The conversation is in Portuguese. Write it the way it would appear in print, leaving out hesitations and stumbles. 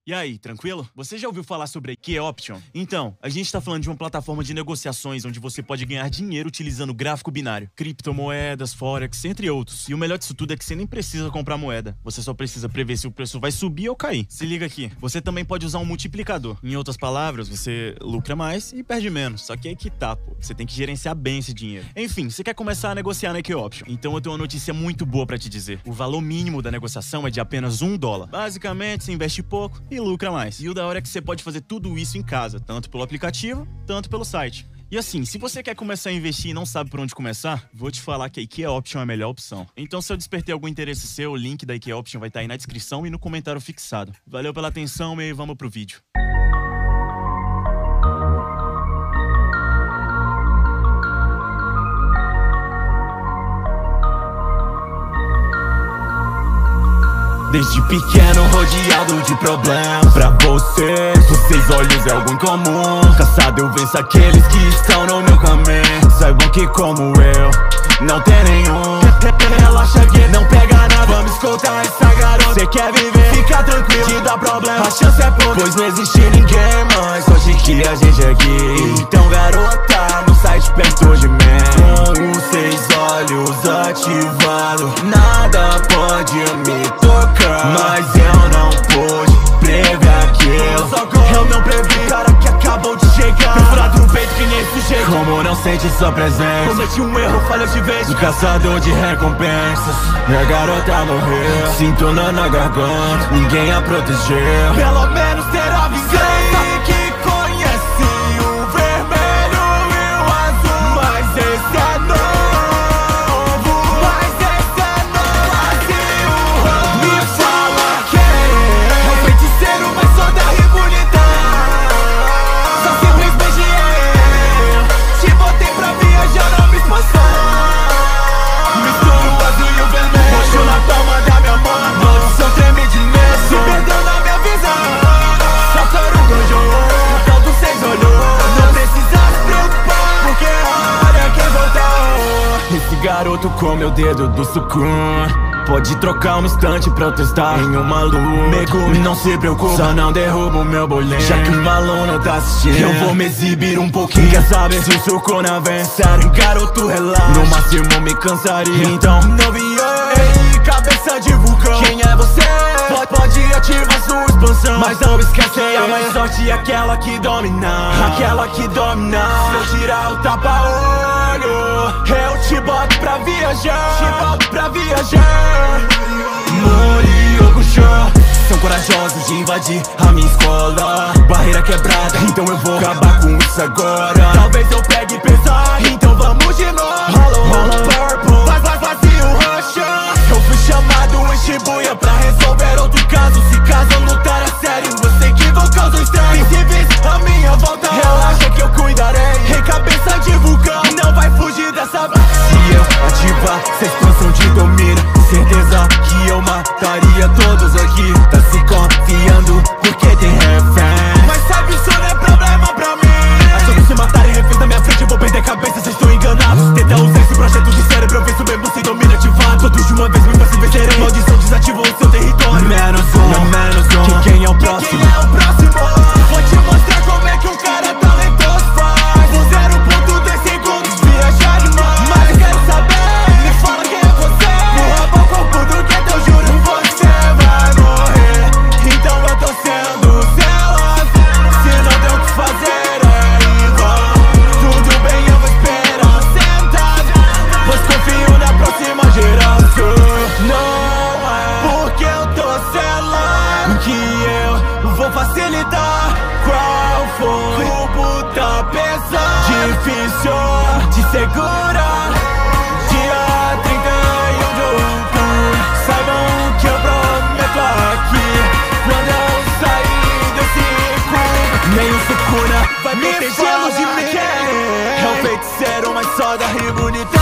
E aí, tranquilo? Você já ouviu falar sobre a Key Option? Então, a gente tá falando de uma plataforma de negociações onde você pode ganhar dinheiro utilizando gráfico binário, criptomoedas, forex, entre outros. E o melhor disso tudo é que você nem precisa comprar moeda. Você só precisa prever se o preço vai subir ou cair. Se liga aqui, você também pode usar um multiplicador. Em outras palavras, você lucra mais e perde menos. Só que aí que tá, pô. Você tem que gerenciar bem esse dinheiro. Enfim, você quer começar a negociar na Key Option. Então eu tenho uma notícia muito boa pra te dizer. O valor mínimo da negociação é de apenas $1. Basicamente, você investe pouco e lucra mais. E o da hora é que você pode fazer tudo isso em casa, tanto pelo aplicativo, tanto pelo site. E assim, se você quer começar a investir e não sabe por onde começar, vou te falar que a Key Option é a melhor opção. Então, se eu despertei algum interesse seu, o link da Key Option vai estar aí na descrição e no comentário fixado. Valeu pela atenção e vamos pro vídeo. Desde pequeno rodeado de problemas. Pra vocês olhos é algo incomum. Caçado eu venço aqueles que estão no meu caminho. Saibam que como eu, não tem nenhum. Relaxa que não pega nada. Vamos escutar essa garota. Cê quer viver, fica tranquilo, te dá problema, a chance é pouca. Pois não existe ninguém mais, hoje que a gente é aqui. Então garota, no site perto de mim, com os 6 olhos ativados, nada pode me tocar. Mas eu não pude prever aquilo. Eu não previ, cara que acabou de chegar. Perfurado no peito que nem sujeito. Como não sente sua presença, cometi um erro, falha de vez. O caçador de recompensas, minha garota morreu. Sinto na garganta, ninguém a protegeu. Pelo menos terá visão. Sabe que conhece o vermelho e o azul, mas esse é novo. Mas esse é novo. Vazio. Me fala quem é o feiticeiro, mas só da rir bonita. Só simplesmente eu te botei pra viajar, não me espaçar. Misturo o azul e o vermelho, mostro na palma da minha mão. Maldição treme de medo, se perdeu na minha visão. Só taruga jogou, então dos 6 olhou. Não precisa se preocupar, porque a hora é quem voltar. Esse garoto com meu dedo do sucum pode trocar um instante pra eu testar em uma luta. Megume, não se preocupa, só não derruba o meu bolinho. Já que um aluno tá assistindo, eu vou me exibir um pouquinho. Quer saber se o sucuna vem sério? Garoto, relaxa, no máximo me cansaria. Então, não vi ei, cabeça de vulcão. Quem é você? Pode ativar sua expansão, mas não esquece, a mais sorte é aquela que domina. Aquela que domina. Se eu tirar o tapa-olho, eu te boto pra viajar. Te boto pra viajar. Moriokusho são corajosos de invadir a minha escola. Barreira quebrada, então eu vou acabar com isso agora. Talvez eu pegue pesado, então vamos de novo. Hollow Purple, vai vazio, roxa. Eu fui chamado em Shibuya pra resolver outro caso. Se caso eu lutar a sério, você que vou causar estrago. Civis a minha volta, relaxa que eu cuidarei. Em cabeça de vulcão, não vai fugir dessa. Se eu ativar essa expansão de domínio, certeza que eu mataria todos aqui. Tá se confiando porque tem refém, mas sabe isso não é problema pra mim. Achou que se matarem reféns na minha frente eu vou perder a cabeça, vocês estão enganados. Tenta usar esse projeto de cérebro, eu venço mesmo sem domínio ativado. Todos de uma vez me fazem vencerem. Maldição desativou o seu território. Menos um. Quem é o próximo? Quem é o próximo? Vou te mostrar como é que um cara talentoso faz. Com 0.2 segundos viajar demais. Mas quero saber, me fala quem é você. Morra o corpo do que eu juro, você vai morrer. Então eu tô sendo zeloso. Se não tem o que fazer é igual. Tudo bem, eu vou esperar sentado, pois confio na próxima geração. Não é porque eu tô selado que eu vou facilitar. Qual foi? O cubo tá pesado, difícil de segurar. Dia 31 de outubro, saibam que eu prometo aqui. Quando eu sair desse cubo, nem o sucuna vai me proteger de mim. É o feiticeiro, mas só da rir bonita.